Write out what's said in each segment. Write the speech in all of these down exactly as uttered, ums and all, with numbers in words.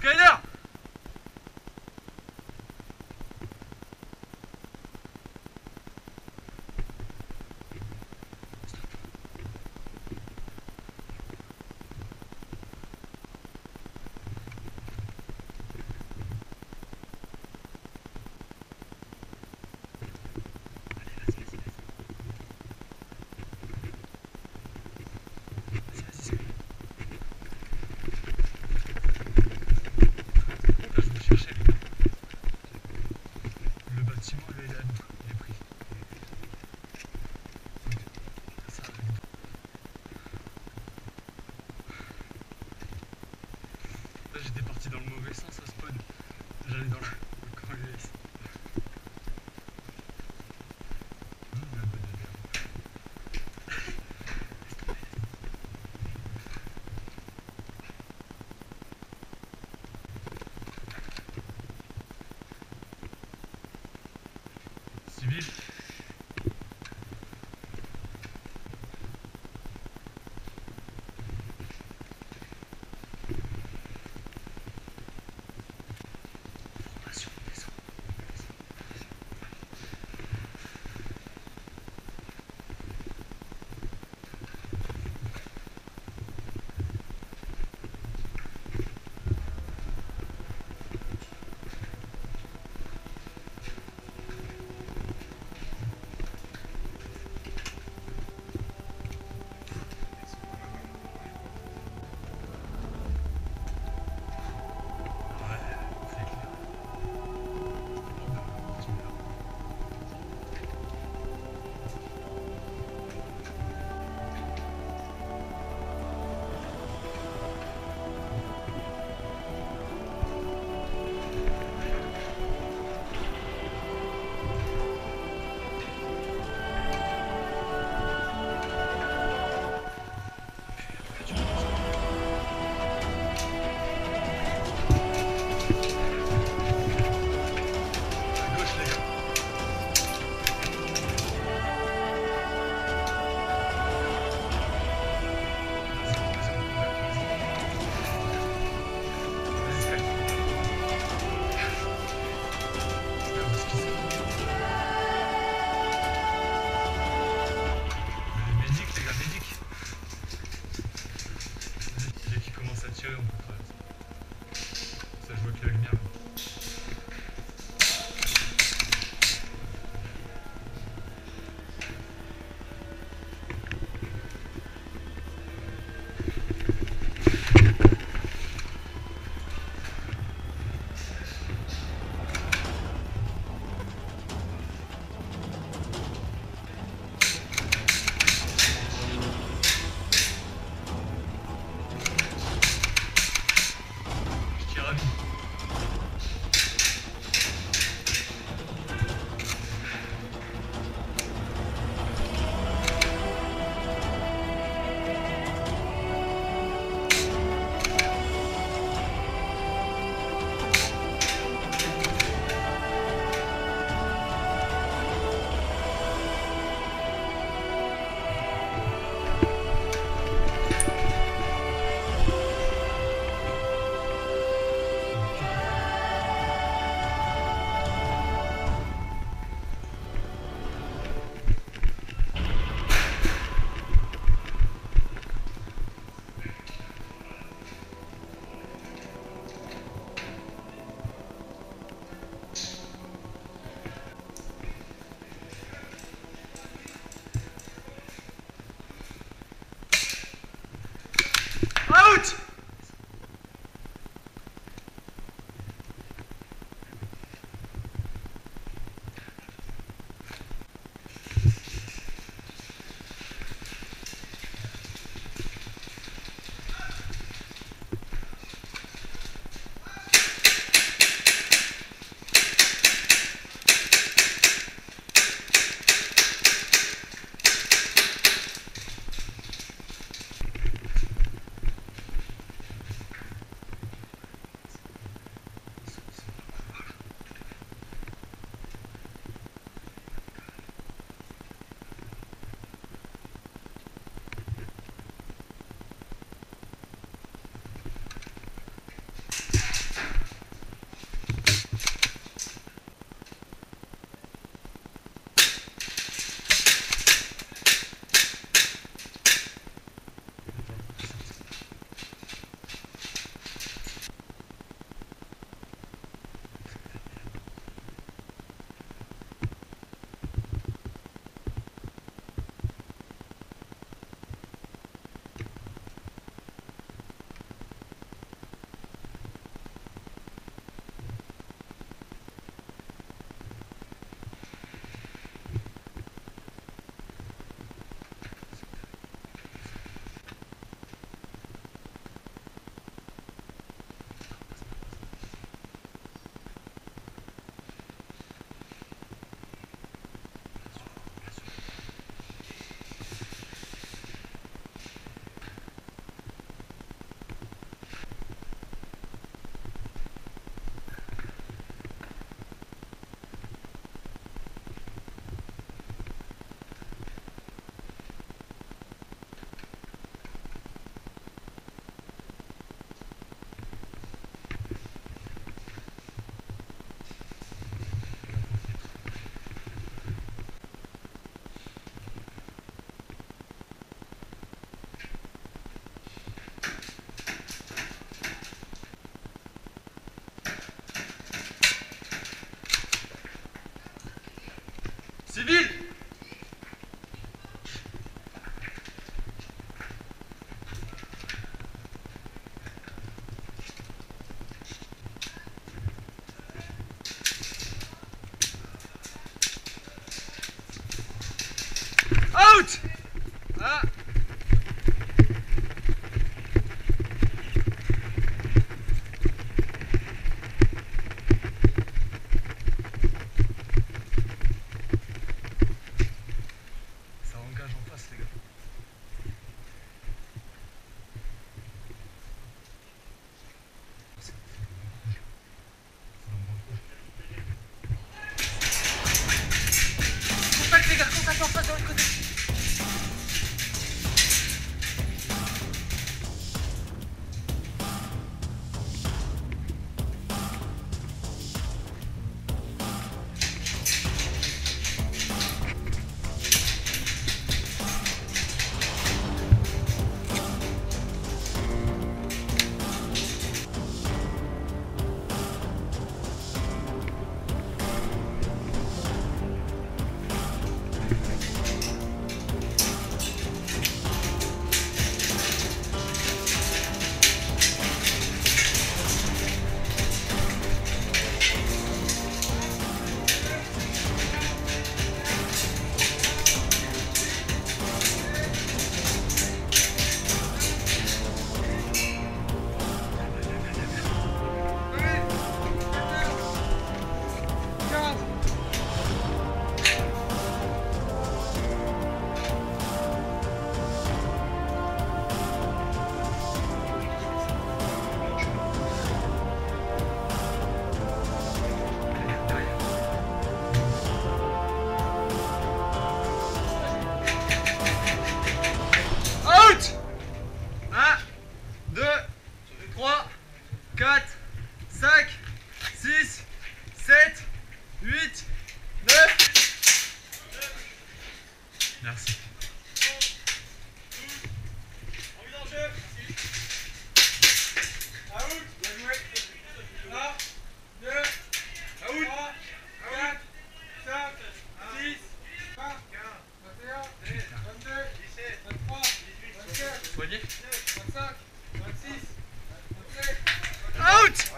Skyler. Là j'étais parti dans le mauvais sens à spawn. J'allais dans le, le camp U S. Civil. Formation maison. Civil! Out! Ah! Ça engage en face, les gars. Contact, les gars, contact en face, dans le côté. quatre, cinq, six, sept, huit, neuf. Merci. Soigné. Out!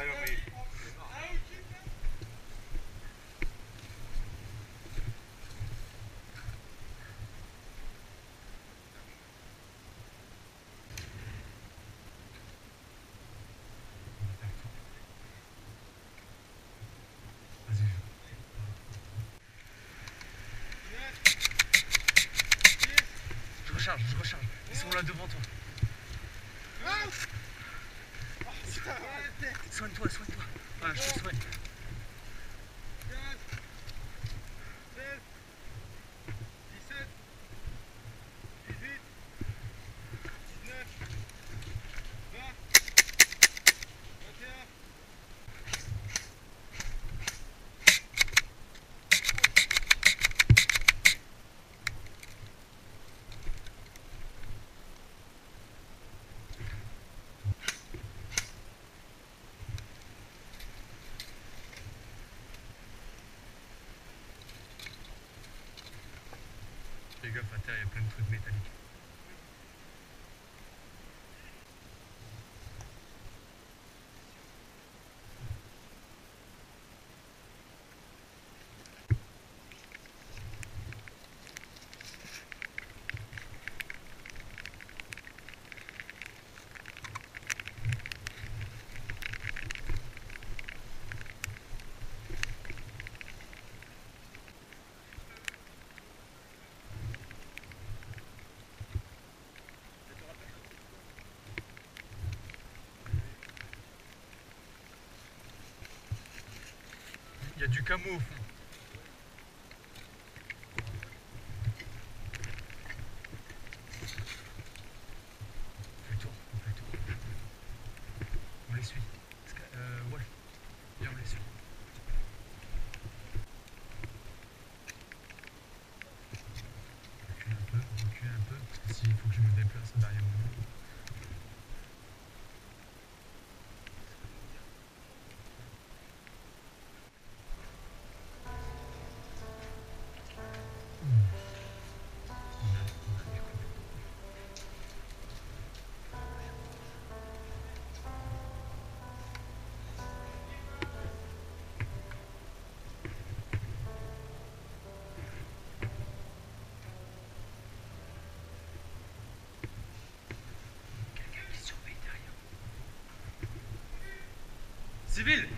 Je recharge, je recharge. Ils sont là devant toi. Soigne-toi, soigne-toi. Voilà, je te soigne. Fais gaffe à terre, il y a plein de trucs métalliques. Il y a du camo au fond. On fait le tour, on fait le tour. On les suit. Euh, Wolf, viens, on les suit. Recule un peu, recule un peu, parce que s'il faut que je me déplace derrière moi. Civil.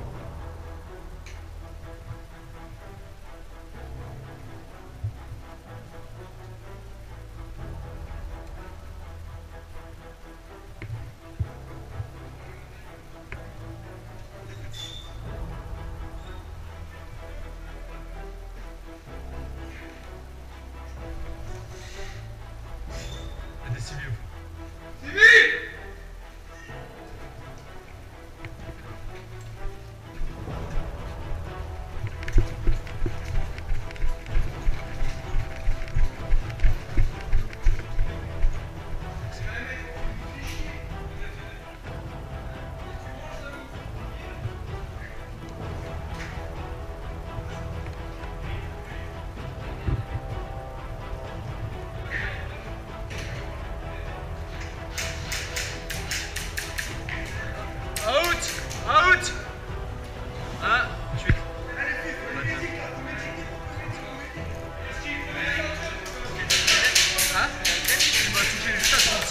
Il y a des civils. Civil. Out! Out! Ah, je suis. Ah, tu vas toucher juste à trente.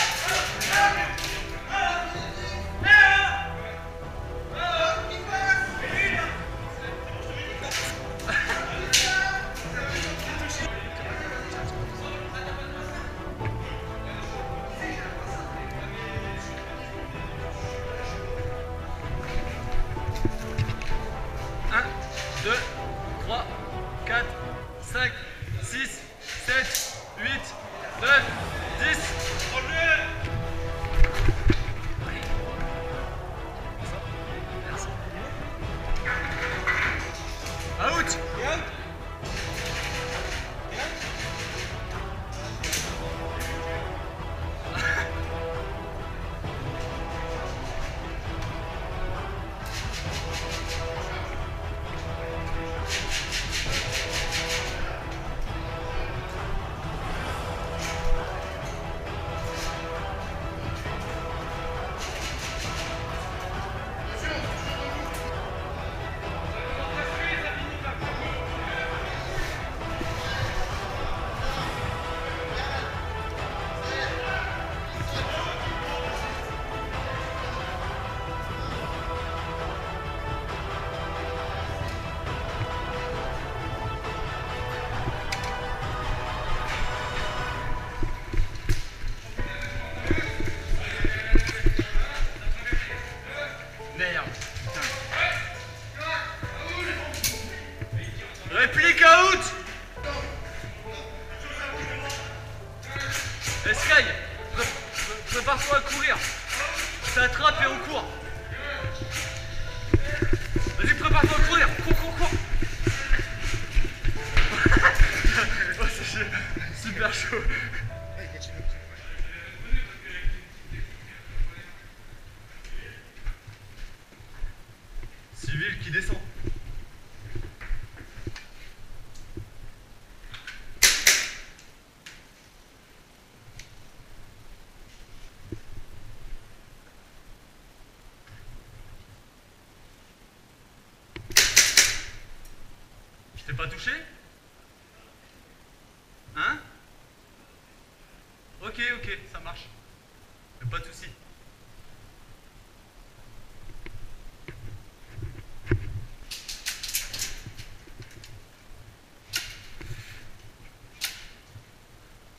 un, deux, trois, quatre, cinq, six, sept, huit, neuf, dix. Out. Merde, putain. Réplique out. Eh, Sky, pré pré prépare-toi à courir. T'attrapes et on court. Vas-y, prépare-toi à courir. Cours, cours, cours. Oh, c'est super chaud. Civil qui descend. Je t'ai pas touché? Hein? Ok, ok, ça marche. Y'a pas de soucis.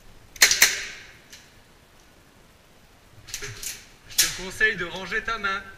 Je te conseille de ranger ta main.